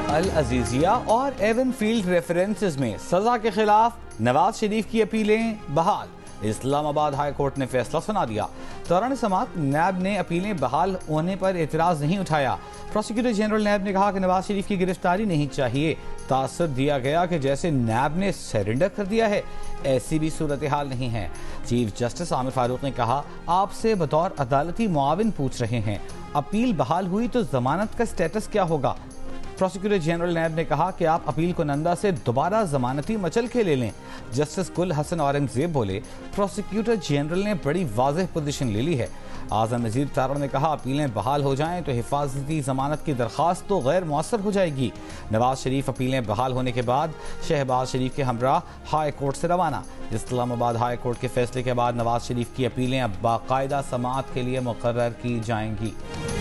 अल अजीजिया और Avon field references में सजा के खिलाफ नवाज शरीफ की अपीलें बहाल। इस्लामाबाद हाई कोर्ट ने फैसला सुना दिया। दौरान समाअत नैब ने अपीलें बहाल होने पर एतराज नहीं उठाया। प्रोसिक्यूटर जनरल नैब ने कहा कि नवाज शरीफ की गिरफ्तारी नहीं चाहिए। तासर दिया गया कि जैसे नैब ने सरेंडर कर दिया है, ऐसी भी सूरत हाल नहीं है। चीफ जस्टिस आमिर फारूक ने कहा, आपसे बतौर अदालती मुआविन पूछ रहे हैं, अपील बहाल हुई तो जमानत का स्टेटस क्या होगा। प्रोसिक्यूटर जनरल नैब ने कहा कि आप अपील कुनंदा से दोबारा जमानती मचलके ले लें। जस्टिस गुल हसन औरंगजेब बोले, प्रोसिक्यूटर जनरल ने बड़ी वाज़ेह पोजीशन ले ली है। आज़म नज़ीर तारण ने कहा, अपीलें बहाल हो जाएं तो हिफाजती जमानत की दरख्वास्त तो गैर मौसर हो जाएगी। नवाज शरीफ अपीलें बहाल होने के बाद शहबाज शरीफ के हमरा हाई कोर्ट से रवाना। इस्लामाबाद हाई कोर्ट के फैसले के बाद नवाज शरीफ की अपीलें अब बाकायदा समाअत के लिए मुकर्रर की जाएंगी।